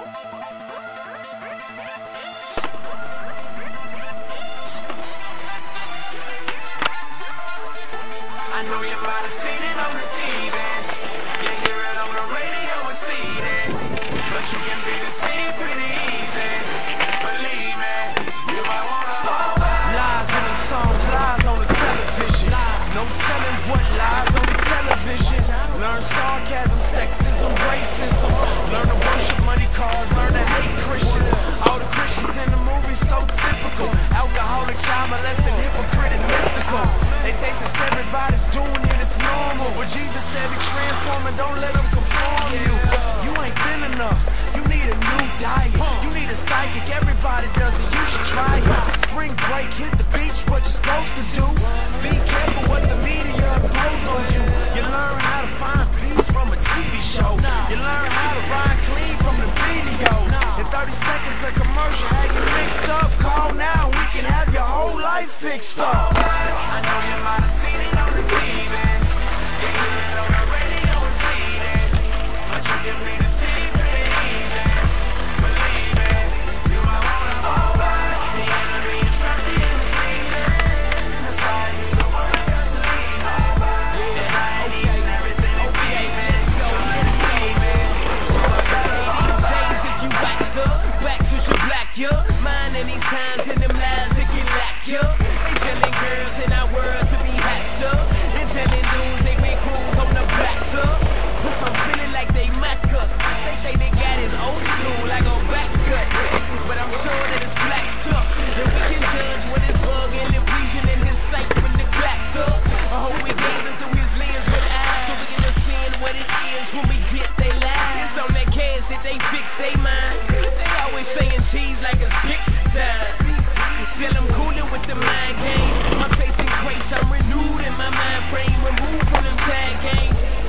I know you might have seen it on the TV. You hear it on the radio and see it. But you can be deceived pretty easy. Believe me, you might wanna fall back. Lies in the songs, lies on the television. No telling what lies on the television. Learn sarcasm, sexism, racism. Learn to worship money cars, learn to hate Christians. All the Christians in the movie so typical. Alcoholic, child molested, hypocrite and mystical. They say since everybody's doing it, it's normal. But Jesus said be transforming, don't let them conform you. You ain't thin enough, you need a new diet. You need a psychic, everybody does it, you should try it. Spring break, hit the beach, what you're supposed to do. Be careful what the media impose on you. You learn how to find peace from a TV show. You learn how to ride clean from the videos. In 30 seconds a commercial had you mixed up. Call now, we can have your whole life fixed up. I know you might have seen it on the TV. You hear it on the radio and see it. But you can be deceived pretty easy. Believe me, you might wanna fall back. The enemy is crafty and misleading. That's why I use the word of God to lead me. And I ain't even everything they feed me. Trying to save me. So I gotta fall back. These days if you waxed up, backs you should black you. Mine in these times in them lies that can lack you. They telling girls in our world to be hatched up. And telling dudes they make moves on the back tub. But some feeling like they mock us. They think they got his old school like a back's cut. But I'm sure that it's flax tough. And we can judge what is bugging and reason in his sight when the crack's up. I hope we gazing through his lens with eyes, so we can defend what it is when we get they lies. It's on that cash that they fix they mind. They always saying cheese like it's picture time. Tell them coolin' with the mind games. I'm chasing grace, I'm renewed in my mind frame. Removed from them tag games.